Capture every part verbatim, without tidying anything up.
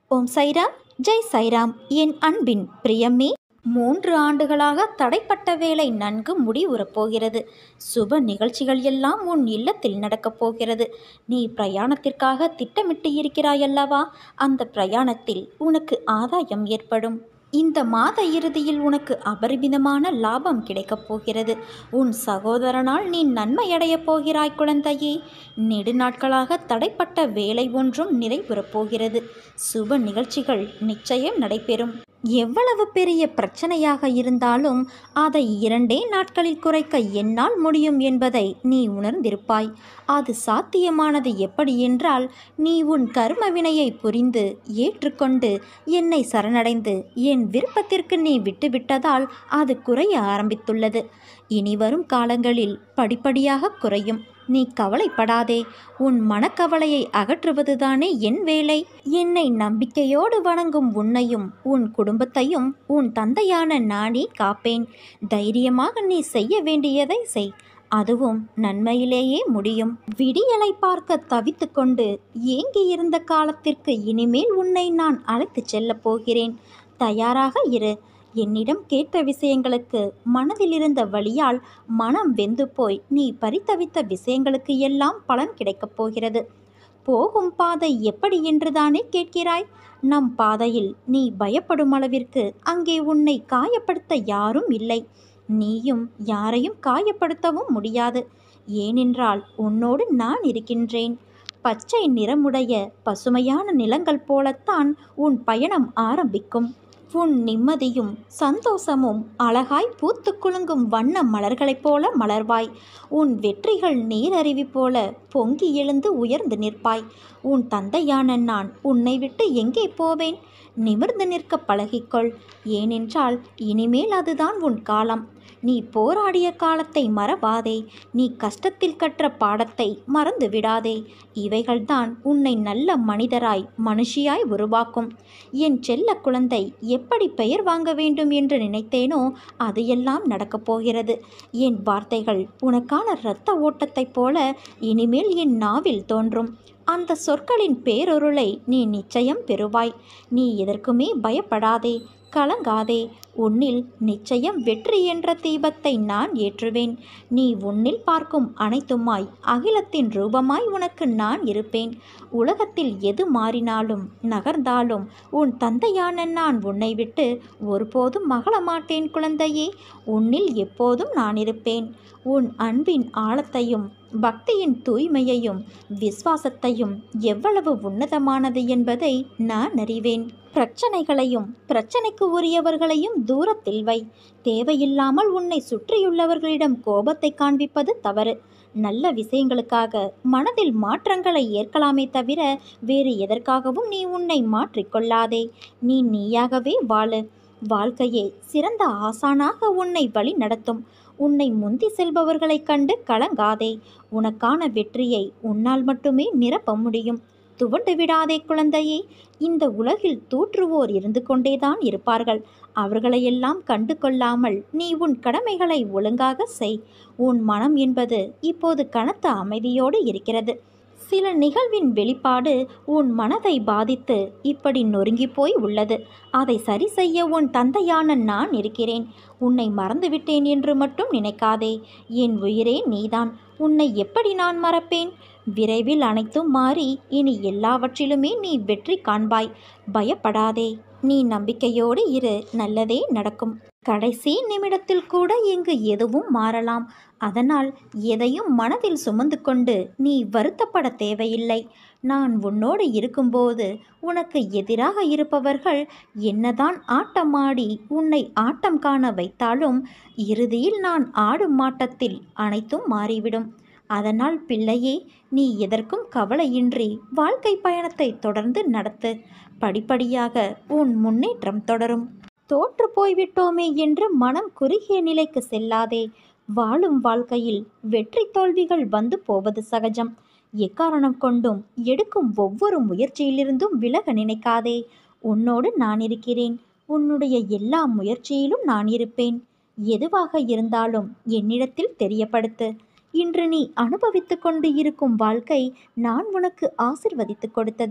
ஓம் சைராம், ஜெய் சைராம். என் அன்பின் பிரியமே, மூன்று ஆண்டுகளாக தடைப்பட்ட வேலை நன்கு முடிவுறப் போகிறது. சுப நிகழ்ச்சிகள் எல்லாம் உன் இல்லத்தில் நடக்கப் போகிறது. நீ பிரயாணத்திற்காக திட்டமிட்டு இருக்கிறாயல்லவா? அந்த பிரயாணத்தில் உனக்கு ஆதாயம் ஏற்படும். இந்த மாத இறுதியில் உனக்கு அபரிமிதமான லாபம் கிடைக்கப் போகிறது. உன் சகோதரனால் நீ நன்மையடையப் போகிறாய் குழந்தையே. நெடுநாட்களாக தடைப்பட்ட வேலை ஒன்றும் நிறைவுறப் போகிறது. சுப நிகழ்ச்சிகள் நிச்சயம் நடைபெறும். எவ்வளவு பெரிய பிரச்சனையாக இருந்தாலும் அதை இரண்டே நாட்களில் குறைக்க என்னால் முடியும் என்பதை நீ உணர்ந்திருப்பாய். அது சாத்தியமானது எப்படி என்றால், நீ உன் கர்ம வினையை புரிந்து ஏற்றுக்கொண்டு என்னை சரணடைந்து என் விருப்பத்திற்கு நீ விட்டுவிட்டதால் அது குறைய ஆரம்பித்துள்ளது. இனி வரும் காலங்களில் படிப்படியாக குறையும். நீ கவலைப்படாதே. உன் மனக்கவலையை அகற்றுவதுதானே என் வேலை. என்னை நம்பிக்கையோடு வணங்கும் உன்னையும் உன் குடும்பத்தையும் உன் தந்தையான நானே காப்பேன். தைரியமாக நீ செய்ய வேண்டியதை செய். அதுவும் நன்மையிலேயே முடியும். விடியலை பார்க்க தவித்து கொண்டு ஏங்கி இருந்த காலத்திற்கு இனிமேல் உன்னை நான் அழைத்துச் செல்லப் போகிறேன். தயாராக இரு. என்னிடம் கேட்ட விஷயங்களுக்கு மனதில் இருந்த வலியால் மனம் வெந்து போய் நீ பரிதவித்த விஷயங்களுக்கு எல்லாம் பலன் கிடைக்கப் போகிறது. போகும் பாதை எப்படி என்றுதானே கேட்கிறாய்? நம் பாதையில் நீ பயப்படும் அளவிற்கு அங்கே உன்னை காயப்படுத்த யாரும் இல்லை. நீயும் யாரையும் காயப்படுத்தவும் முடியாது. ஏனென்றால் உன்னோடு நான் இருக்கின்றேன். பச்சை நிறமுடைய பசுமையான நிலங்கள் போலத்தான் உன் பயணம் ஆரம்பிக்கும். உன் நிம்மதியும் சந்தோஷமும் அழகாய் பூத்து குலுங்கும் வண்ண மலர்களைப் போல மலர்வாய். உன் வெற்றிகள் நீரருவி போல பொங்கி எழுந்து உயர்ந்து நிற்பாய். உன் தந்தையான நான் உன்னை விட்டு எங்கே போவேன்? நிமிர்ந்து நிற்க பழகிக்கொள். ஏனென்றால் இனிமேல் அதுதான் உன் காலம். நீ போராடிய காலத்தை மறவாதே. நீ கஷ்டத்தில் கற்ற பாடத்தை மறந்து விடாதே. இவைகள்தான் உன்னை நல்ல மனிதராய் மனுஷியாய் உருவாக்கும். என் செல்ல குழந்தை, எப்படி பெயர் வாங்க வேண்டும் என்று நினைத்தேனோ அது எல்லாம் நடக்கப் போகிறது. என் வார்த்தைகள் உனக்கான இரத்த ஓட்டத்தைப் போல இனிமேல் என் நாவில் தோன்றும். அந்த சொற்களின் பேரொருளை நீ நிச்சயம் பெறுவாய். நீ எதற்குமே பயப்படாதே, கலங்காதே. உன்னில் நிச்சயம் வெற்றி என்ற தீபத்தை நான் ஏற்றுவேன். நீ உன்னில் பார்க்கும் அனைத்துமாய் அகிலத்தின் ரூபமாய் உனக்கு நான் இருப்பேன். உலகத்தில் எது மாறினாலும் நகர்ந்தாலும் உன் தந்தையான நான் உன்னை விட்டு ஒருபோதும் மகள மாட்டேன் குழந்தையே. உன்னில் எப்போதும் நான் இருப்பேன். உன் அன்பின் ஆழத்தையும் பக்தியின் தூய்மையையும் விசுவாசத்தையும் எவ்வளவு உன்னதமானது என்பதை நான் அறிவேன். பிரச்சனைகளையும் பிரச்சனைக்கு உரியவர்களையும் தூரத்தில் வை. தேவையில்லாமல் உன்னை சுற்றியுள்ளவர்களிடம் கோபத்தை காண்பிப்பது தவறு. நல்ல விஷயங்களுக்காக மனதில் மாற்றங்களை ஏற்கலாமே தவிர வேறு எதற்காகவும் நீ உன்னை மாற்றிக்கொள்ளாதே. நீ நீயாகவே வாழு. வாழ்க்கையே சிறந்த ஆசானாக உன்னை வழி நடத்தும். உன்னை முந்தி செல்பவர்களைக் கண்டு கலங்காதே. உனக்கான வெற்றியை உன்னால் மட்டுமே நிரப்ப முடியும். துவண்டு விடாதே குழந்தையே. இந்த உலகில் தூற்றுவோர் இருந்து கொண்டேதான் இருப்பார்கள். அவர்களையெல்லாம் கண்டு கொள்ளாமல் நீ உன் கடமைகளை ஒழுங்காக செய். உன் மனம் என்பது இப்போது கனத்த அமைதியோடு இருக்கிறது. சில நிகழ்வின் வெளிப்பாடு உன் மனதை பாதித்து இப்படி நொறுங்கி போய் உள்ளது. அதை சரி செய்ய உன் தந்தையான நான் இருக்கிறேன். உன்னை மறந்துவிட்டேன் என்று மட்டும் நினைக்காதே. என் உயிரே நீதான். உன்னை எப்படி நான் மறப்பேன்? விரைவில் அனைத்தும் மாறி இனி எல்லாவற்றிலுமே நீ வெற்றி காண்பாய். பயப்படாதே. நீ நம்பிக்கையோடு இரு. நல்லதே நடக்கும். கடைசி நிமிடத்தில் கூட இங்கு எதுவும் மாறலாம். அதனால் எதையும் மனதில் சுமந்து கொண்டு நீ வருத்தப்பட தேவையில்லை. நான் உன்னோடு இருக்கும்போது உனக்கு எதிராக இருப்பவர்கள் என்னதான் ஆட்டமாடி உன்னை ஆட்டம் காண வைத்தாலும் இறுதியில் நான் ஆடும் ஆட்டத்தில் அனைத்தும் மாறிவிடும். அதனால் பிள்ளையே, நீ எதற்கும் கவலையின்றி வாழ்க்கை பயணத்தை தொடர்ந்து நடத்து. படிப்படியாக உன் முன்னேற்றம் தொடரும். தோற்று போய்விட்டோமே என்று மனம் குறுகிய நிலைக்கு செல்லாதே. வாழும் வாழ்க்கையில் வெற்றி தோல்விகள் வந்து போவது சகஜம். எக்காரணம் கொண்டும் எடுக்கும் ஒவ்வொரு முயற்சியிலிருந்தும் விலக நினைக்காதே. உன்னோடு நான் இருக்கிறேன். உன்னுடைய எல்லா முயற்சியிலும் நான் இருப்பேன். எதுவாக இருந்தாலும் என்னிடத்தில் தெரியப்படுத்து. இன்று நீ அனுபவித்து கொண்டு இருக்கும் வாழ்க்கை நான் உனக்கு ஆசிர்வதித்து கொடுத்தது.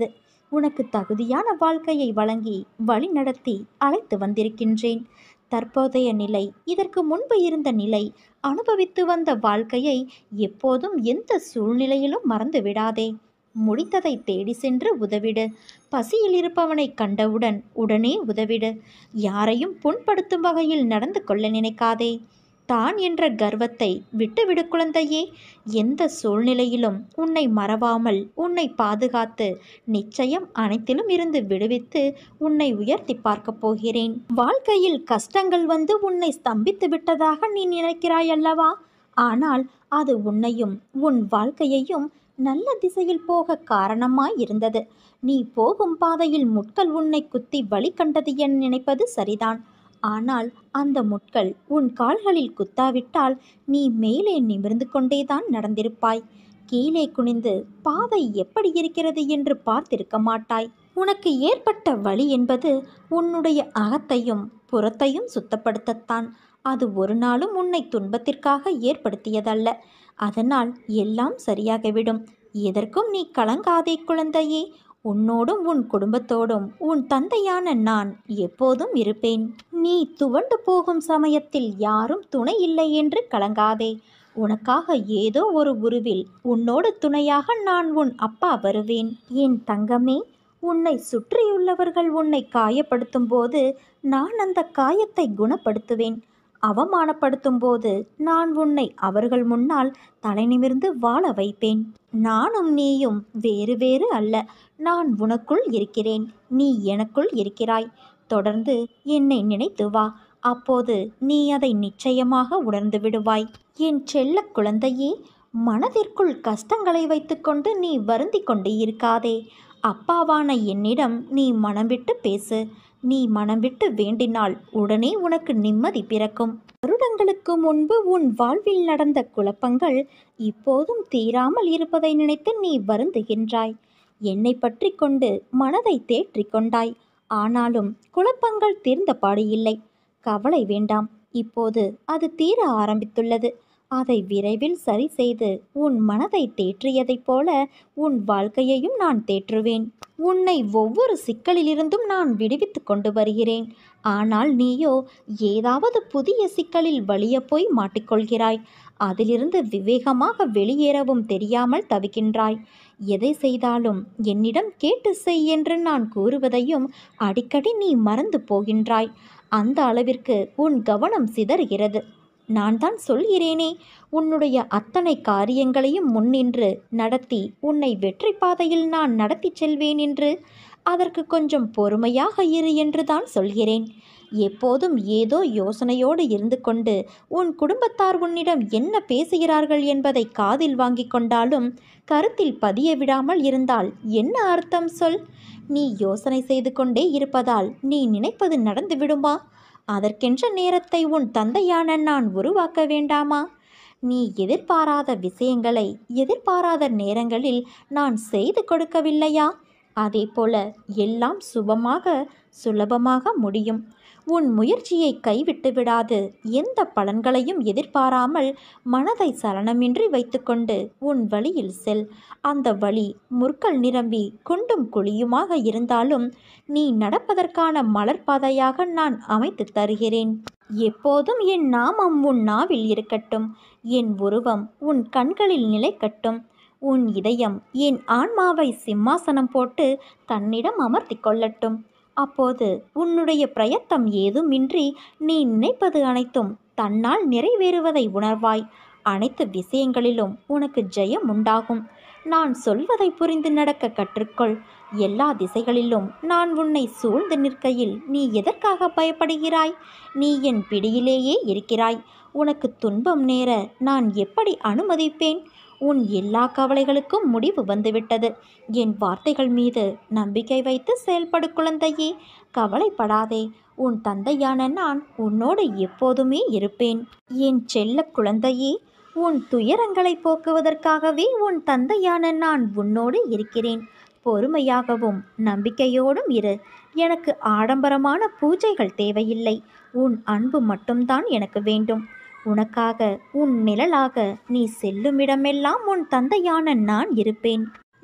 உனக்கு தகுதியான வாழ்க்கையை வழங்கி வழி நடத்தி அழைத்து வந்திருக்கின்றேன். தற்போதைய நிலை, இதற்கு முன்பு இருந்த நிலை, அனுபவித்து வந்த வாழ்க்கையை எப்போதும் எந்த சூழ்நிலையிலும் மறந்து விடாதே. முடித்ததை தேடி சென்று உதவிடு. பசியில் இருப்பவனை கண்டவுடன் உடனே உதவிடு. யாரையும் புண்படுத்தும் வகையில் நடந்து கொள்ள நினைக்காதே. தான் என்ற கர்வத்தை விட்டுவிடு குழந்தையே. எந்த சூழ்நிலையிலும் உன்னை மறவாமல் உன்னை பாதுகாத்து நிச்சயம் அனைத்திலும் இருந்து விடுவித்து உன்னை உயர்த்தி பார்க்கப் போகிறேன். வாழ்க்கையில் கஷ்டங்கள் வந்து உன்னை ஸ்தம்பித்து விட்டதாக நீ நினைக்கிறாய் அல்லவா? ஆனால் அது உன்னையும் உன் வாழ்க்கையையும் நல்ல திசையில் போக காரணமாய் இருந்தது. நீ போகும் பாதையில் முட்கள் உன்னை குத்தி வழி கண்டது என நினைப்பது சரிதான். ஆனால் அந்த முட்கள் உன் கால்களில் குத்தாவிட்டால் நீ மேலே நிமிர்ந்து கொண்டேதான் நடந்திருப்பாய். கீழே குனிந்து பாதை எப்படி இருக்கிறது என்று பார்த்திருக்க மாட்டாய். உனக்கு ஏற்பட்ட வலி என்பது உன்னுடைய அகத்தையும் புறத்தையும் சுத்தப்படுத்தத்தான். அது ஒரு நாளும் உன்னை துன்பத்திற்காக ஏற்படுத்தியதல்ல. அதனால் எல்லாம் சரியாகிவிடும். எதற்கும் நீ கலங்காதே குழந்தையே. உன்னோடும் உன் குடும்பத்தோடும் உன் தந்தையான நான் எப்போதும் இருப்பேன். நீ துவண்டு போகும் சமயத்தில் யாரும் துணை இல்லை என்று கலங்காதே. உனக்காக ஏதோ ஒரு உருவில் உன்னோடு துணையாக நான் உன் அப்பா வருவேன். என் தங்கமே, உன்னை சுற்றியுள்ளவர்கள் உன்னை காயப்படுத்தும் போது நான் அந்த காயத்தை குணப்படுத்துவேன். அவமானப்படுத்தும் போது நான் உன்னை அவர்கள் முன்னால் தலை நிமிர்ந்து வாழ வைப்பேன். நானும் நீயும் வேறு வேறு அல்ல. நான் உனக்குள் இருக்கிறேன், நீ எனக்குள் இருக்கிறாய். தொடர்ந்து என்னை நினைத்து வா. அப்போது நீ அதை நிச்சயமாக உணர்ந்து விடுவாய். என் செல்ல குழந்தையே, மனதிற்குள் கஷ்டங்களை வைத்துக்கொண்டு நீ வருந்தி கொண்டு இருக்காதே. அப்பாவான என்னிடம் நீ மனம் விட்டு பேசு. நீ மனம் விட்டு வேண்டினால் உடனே உனக்கு நிம்மதி பிறக்கும். வருடங்களுக்கு முன்பு உன் வாழ்வில் நடந்த குழப்பங்கள் இப்போதும் தீராமல் இருப்பதை நினைத்து நீ வருந்துகின்றாய். என்னை பற்றி கொண்டு மனதை தேற்றிக் கொண்டாய். ஆனாலும் குழப்பங்கள் தீர்ந்தபாடு இல்லை. கவலை வேண்டாம். இப்போது அது தீர ஆரம்பித்துள்ளது. அதை விரைவில் சரி செய்து உன் மனதை தேற்றியதைப் போல உன் வாழ்க்கையையும் நான் தேற்றுவேன். உன்னை ஒவ்வொரு சிக்கலிலிருந்தும் நான் விடுவித்து கொண்டு வருகிறேன். ஆனால் நீயோ ஏதாவது புதிய சிக்கலில் வலிய போய் மாட்டிக்கொள்கிறாய். அதிலிருந்து விவேகமாக வெளியேறவும் தெரியாமல் தவிக்கின்றாய். எதை செய்தாலும் என்னிடம் கேட்டு செய் என்று நான் கூறுவதையும் அடிக்கடி நீ மறந்து போகின்றாய். அந்த அளவிற்கு உன் கவனம் சிதறுகிறது. நான் தான் சொல்கிறேனே, உன்னுடைய அத்தனை காரியங்களையும் முன்னின்று நடத்தி உன்னை வெற்றி பாதையில் நான் நடத்தி செல்வேன் என்று. அதற்கு கொஞ்சம் பொறுமையாக இரு என்று தான் சொல்கிறேன். எப்போதும் ஏதோ யோசனையோடு இருந்து கொண்டு உன் குடும்பத்தார் உன்னிடம் என்ன பேசுகிறார்கள் என்பதை காதில் வாங்கி கொண்டாலும் கருத்தில் பதிய விடாமல் இருந்தால் என்ன அர்த்தம் சொல்? நீ யோசனை செய்து கொண்டே இருப்பதால் நீ நினைப்பது நடந்து விடுமா? அதற்கென்ற நேரத்தை உன் தந்தையான நான் உருவாக்க வேண்டாமா? நீ எதிர்பாராத விஷயங்களை எதிர்பாராத நேரங்களில் நான் செய்து கொடுக்கவில்லையா? அதே போல எல்லாம் சுபமாக சுலபமாக முடியும். உன் முயற்சியை கைவிட்டு விடாது. எந்த பலன்களையும் எதிர்பாராமல் மனதை சலனமின்றி வைத்துக்கொண்டு உன் வழியில் செல். அந்த வழி முற்கள் நிரம்பி குண்டும் குழியுமாக இருந்தாலும் நீ நடப்பதற்கான மலர்பாதையாக நான் அமைத்து தருகிறேன். எப்போதும் என் நாமம் உன் நாவில் இருக்கட்டும். என் உருவம் உன் கண்களில் நிலைக்கட்டும். உன் இதயம் என் ஆன்மாவை சிம்மாசனம் போட்டு தன்னிடம் அமர்த்தி கொள்ளட்டும். அப்போது உன்னுடைய பிரயத்தம் ஏதுமின்றி நீ நினைப்பது அனைத்தும் தன்னால் நிறைவேறுவதை உணர்வாய். அனைத்து விஷயங்களிலும் உனக்கு ஜெயம் உண்டாகும். நான் சொல்வதை புரிந்து நடக்க கற்றுக்கொள். எல்லா திசைகளிலும் நான் உன்னை சூழ்ந்து நிற்கையில் நீ எதற்காக பயப்படுகிறாய்? நீ என் பிடியிலேயே இருக்கிறாய். உனக்கு துன்பம் நேர நான் எப்படி அனுமதிப்பேன்? உன் எல்லா கவலைகளுக்கும் முடிவு வந்துவிட்டது. என் வார்த்தைகள் மீது நம்பிக்கை வைத்து செயல்படு குழந்தையே. கவலைப்படாதே. உன் தந்தையான நான் உன்னோடு எப்போதுமே இருப்பேன். என் செல்ல குழந்தையே, உன் துயரங்களை போக்குவதற்காகவே உன் தந்தையான நான் உன்னோடு இருக்கிறேன். பொறுமையாகவும் நம்பிக்கையோடும் இரு. எனக்கு ஆடம்பரமான பூஜைகள் தேவையில்லை. உன் அன்பு மட்டும்தான் எனக்கு வேண்டும். உனக்காக உன் நிழலாக நீ செல்லுமிடமெல்லாம் உன் தந்தையான நான் இருப்பேன்.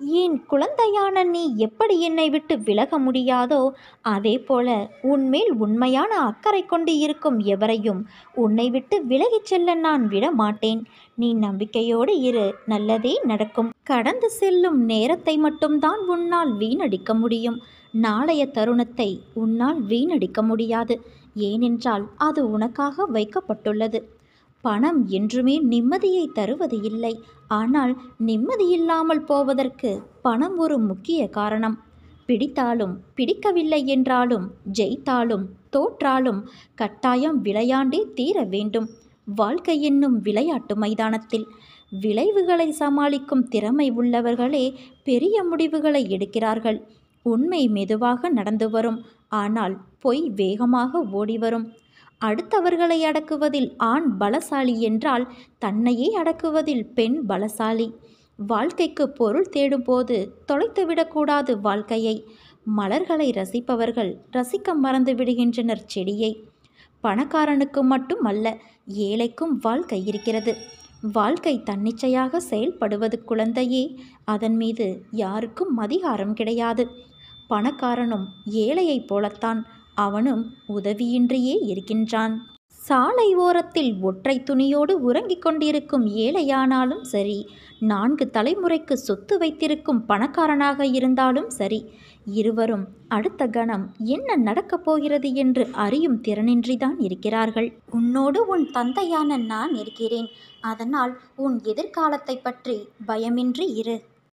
என் குழந்தையான நீ எப்படி என்னை விட்டு விலக முடியாதோ அதே போல உன்மேல் உண்மையான அக்கறை கொண்டு இருக்கும் எவரையும் உன்னை விட்டு விலகிச் செல்ல நான் விட மாட்டேன். நீ நம்பிக்கையோடு இரு, நல்லதே நடக்கும். கடந்து செல்லும் நேரத்தை மட்டும்தான் உன்னால் வீணடிக்க முடியும். நாளைய தருணத்தை உன்னால் வீணடிக்க முடியாது. ஏனென்றால் அது உனக்காக வைக்கப்பட்டுள்ளது. பணம் என்றுமே நிம்மதியை தருவது இல்லை. ஆனால் நிம்மதியில்லாமல் போவதற்கு பணம் ஒரு முக்கிய காரணம். பிடித்தாலும் பிடிக்கவில்லை என்றாலும் ஜெயித்தாலும் தோற்றாலும் கட்டாயம் விளையாண்டே தீர வேண்டும். வாழ்க்கை என்னும் விளையாட்டு மைதானத்தில் விளைவுகளை சமாளிக்கும் திறமை உள்ளவர்களே பெரிய முடிவுகளை எடுக்கிறார்கள். உண்மை மெதுவாக நடந்து வரும், ஆனால் பொய் வேகமாக ஓடி வரும். அடுத்தவர்களை அடக்குவதில் ஆண் பலசாலி என்றால் தன்னையே அடக்குவதில் பெண் பலசாலி. வாழ்க்கைக்கு பொருள் தேடும்போது தொலைத்துவிடக்கூடாது வாழ்க்கையை. மலர்களை ரசிப்பவர்கள் ரசிக்க மறந்து விடுகின்றனர் செடியை. பணக்காரனுக்கு மட்டும் அல்ல, ஏழைக்கும் வாழ்க்கை இருக்கிறது. வாழ்க்கை தன்னிச்சையாக செயல்படுவது குழந்தையே. அதன் மீது யாருக்கும் அதிகாரம் கிடையாது. பணக்காரனும் ஏழையைப் போலத்தான், அவனும் உதவியின்றியே இருக்கின்றான். சாலை ஓரத்தில் ஒற்றை துணியோடு உறங்கிக் கொண்டிருக்கும் ஏழையானாலும் சரி, நான்கு தலைமுறைக்கு சொத்து வைத்திருக்கும் பணக்காரனாக இருந்தாலும் சரி, இருவரும் அடுத்த கணம் என்ன நடக்கப் போகிறது என்று அறியும் திறனின்றிதான் இருக்கிறார்கள். உன்னோடு உன் தந்தையான நான் இருக்கிறேன். அதனால் உன் எதிர்காலத்தை பற்றி பயமின்றி இரு.